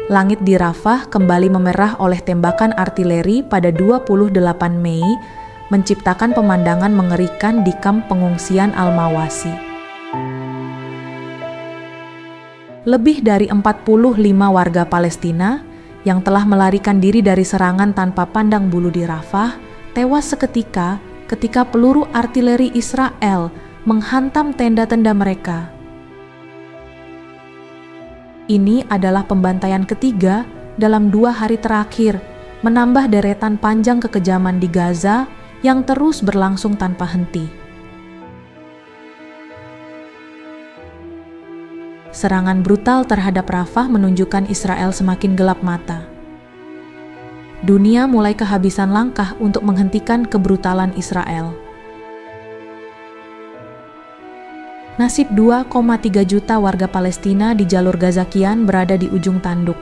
langit di Rafah kembali memerah oleh tembakan artileri pada 28 Mei, menciptakan pemandangan mengerikan di kamp pengungsian Al-Mawasi. Lebih dari 45 warga Palestina yang telah melarikan diri dari serangan tanpa pandang bulu di Rafah tewas seketika ketika peluru artileri Israel menghantam tenda-tenda mereka. Ini adalah pembantaian ketiga dalam 2 hari terakhir, menambah deretan panjang kekejaman di Gaza yang terus berlangsung tanpa henti. Serangan brutal terhadap Rafah menunjukkan Israel semakin gelap mata. Dunia mulai kehabisan langkah untuk menghentikan kebrutalan Israel. Nasib 2,3 juta warga Palestina di jalur Gaza kian berada di ujung tanduk.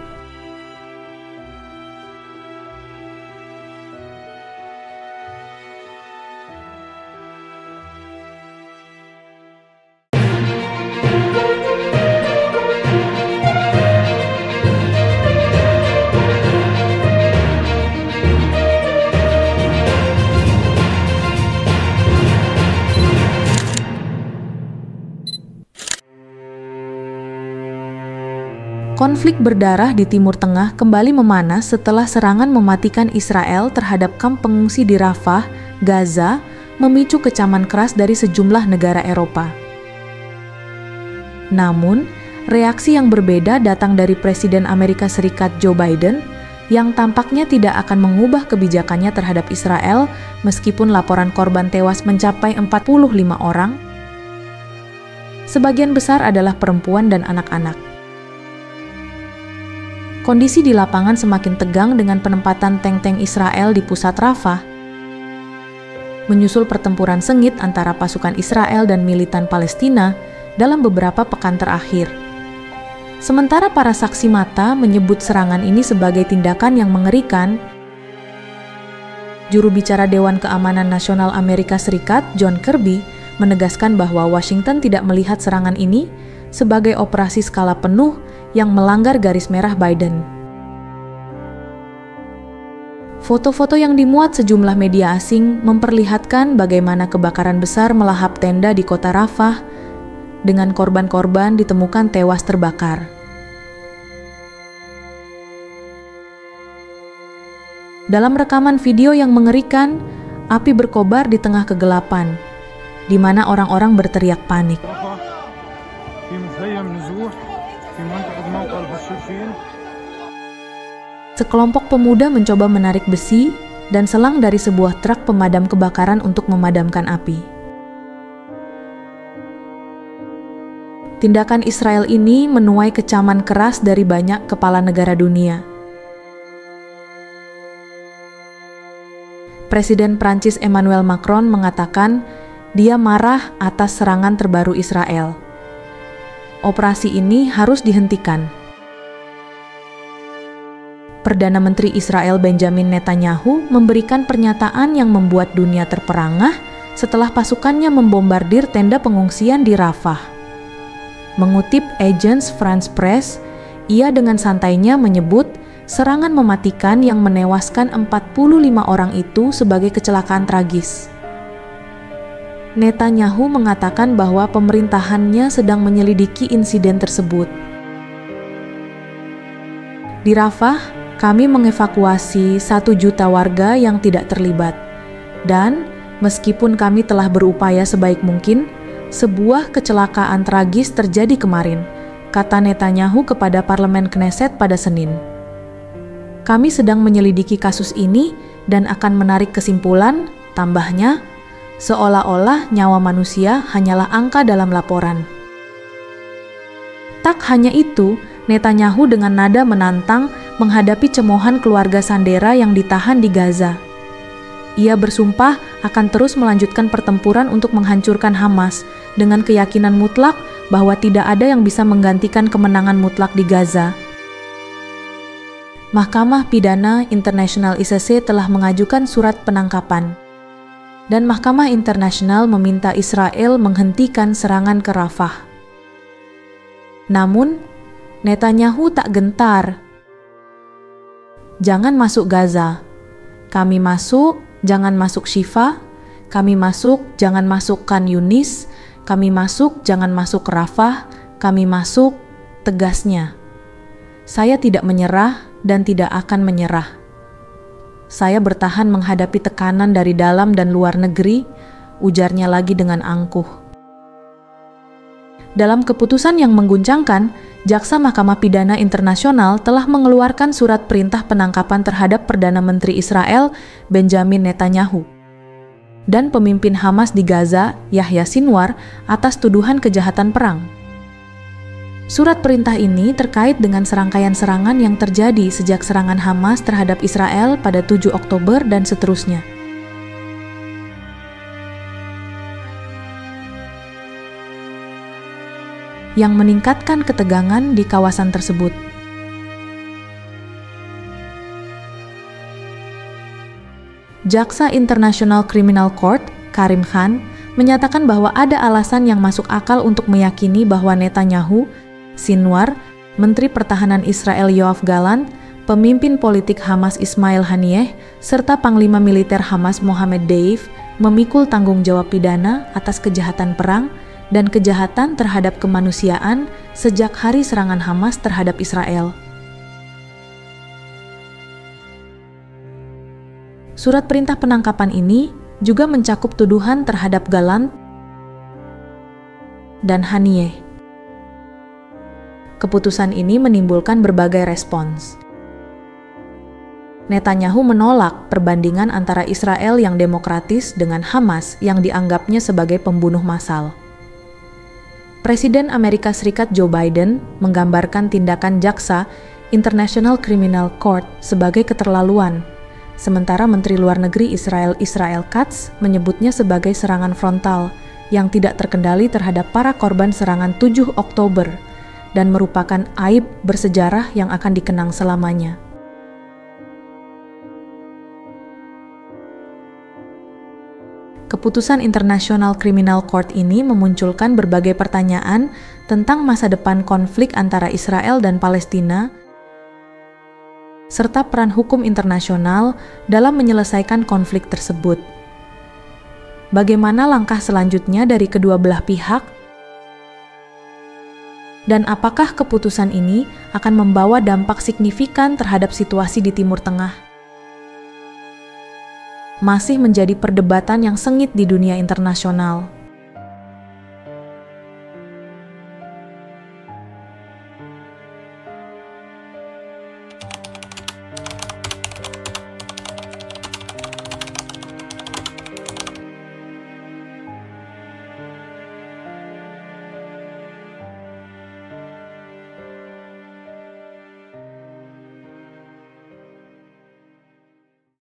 Konflik berdarah di Timur Tengah kembali memanas setelah serangan mematikan Israel terhadap kamp pengungsi di Rafah, Gaza, memicu kecaman keras dari sejumlah negara Eropa. Namun, reaksi yang berbeda datang dari Presiden Amerika Serikat Joe Biden yang tampaknya tidak akan mengubah kebijakannya terhadap Israel meskipun laporan korban tewas mencapai 45 orang. Sebagian besar adalah perempuan dan anak-anak. Kondisi di lapangan semakin tegang dengan penempatan tank-tank Israel di pusat Rafah. Menyusul pertempuran sengit antara pasukan Israel dan militan Palestina dalam beberapa pekan terakhir. Sementara para saksi mata menyebut serangan ini sebagai tindakan yang mengerikan, juru bicara Dewan Keamanan Nasional Amerika Serikat, John Kirby, menegaskan bahwa Washington tidak melihat serangan ini sebagai operasi skala penuh yang melanggar garis merah Biden. Foto-foto yang dimuat sejumlah media asing memperlihatkan bagaimana kebakaran besar melahap tenda di kota Rafah dengan korban-korban ditemukan tewas terbakar. Dalam rekaman video yang mengerikan, api berkobar di tengah kegelapan, di mana orang-orang berteriak panik. Sekelompok pemuda mencoba menarik besi dan selang dari sebuah truk pemadam kebakaran untuk memadamkan api. Tindakan Israel ini menuai kecaman keras dari banyak kepala negara dunia. Presiden Prancis Emmanuel Macron mengatakan dia marah atas serangan terbaru Israel. Operasi ini harus dihentikan. Perdana Menteri Israel Benjamin Netanyahu memberikan pernyataan yang membuat dunia terperangah setelah pasukannya membombardir tenda pengungsian di Rafah. Mengutip Agence France Presse, ia dengan santainya menyebut serangan mematikan yang menewaskan 45 orang itu sebagai kecelakaan tragis. Netanyahu mengatakan bahwa pemerintahannya sedang menyelidiki insiden tersebut. Di Rafah, kami mengevakuasi 1 juta warga yang tidak terlibat. Dan, meskipun kami telah berupaya sebaik mungkin, sebuah kecelakaan tragis terjadi kemarin, kata Netanyahu kepada Parlemen Knesset pada Senin. Kami sedang menyelidiki kasus ini dan akan menarik kesimpulan, tambahnya, seolah-olah nyawa manusia hanyalah angka dalam laporan. Tak hanya itu, Netanyahu dengan nada menantang menghadapi cemoohan keluarga Sandera yang ditahan di Gaza. Ia bersumpah akan terus melanjutkan pertempuran untuk menghancurkan Hamas dengan keyakinan mutlak bahwa tidak ada yang bisa menggantikan kemenangan mutlak di Gaza. Mahkamah Pidana Internasional ICC telah mengajukan surat penangkapan. Dan Mahkamah Internasional meminta Israel menghentikan serangan ke Rafah. Namun, Netanyahu tak gentar. jangan masuk Gaza. Kami masuk, jangan masuk Shifa. Kami masuk, jangan masuk Khan Yunis. Kami masuk, jangan masuk Rafah. Kami masuk, tegasnya. Saya tidak menyerah dan tidak akan menyerah. Saya bertahan menghadapi tekanan dari dalam dan luar negeri, ujarnya lagi dengan angkuh. Dalam keputusan yang mengguncangkan, Jaksa Mahkamah Pidana Internasional telah mengeluarkan surat perintah penangkapan terhadap Perdana Menteri Israel Benjamin Netanyahu dan pemimpin Hamas di Gaza, Yahya Sinwar, atas tuduhan kejahatan perang. Surat perintah ini terkait dengan serangkaian serangan yang terjadi sejak serangan Hamas terhadap Israel pada 7 Oktober dan seterusnya. Yang meningkatkan ketegangan di kawasan tersebut. Jaksa International Criminal Court, Karim Khan, menyatakan bahwa ada alasan yang masuk akal untuk meyakini bahwa Netanyahu, Sinwar, Menteri Pertahanan Israel Yoav Gallant, pemimpin politik Hamas Ismail Haniyeh, serta Panglima Militer Hamas Mohammed Deif memikul tanggung jawab pidana atas kejahatan perang dan kejahatan terhadap kemanusiaan sejak hari serangan Hamas terhadap Israel. Surat perintah penangkapan ini juga mencakup tuduhan terhadap Gallant dan Haniyeh. Keputusan ini menimbulkan berbagai respons. Netanyahu menolak perbandingan antara Israel yang demokratis dengan Hamas yang dianggapnya sebagai pembunuh massal. Presiden Amerika Serikat Joe Biden menggambarkan tindakan Jaksa International Criminal Court sebagai keterlaluan, sementara Menteri Luar Negeri Israel Katz menyebutnya sebagai serangan frontal yang tidak terkendali terhadap para korban serangan 7 Oktober dan merupakan aib bersejarah yang akan dikenang selamanya. Keputusan International Criminal Court ini memunculkan berbagai pertanyaan tentang masa depan konflik antara Israel dan Palestina, serta peran hukum internasional dalam menyelesaikan konflik tersebut. Bagaimana langkah selanjutnya dari kedua belah pihak? Dan apakah keputusan ini akan membawa dampak signifikan terhadap situasi di Timur Tengah? Masih menjadi perdebatan yang sengit di dunia internasional.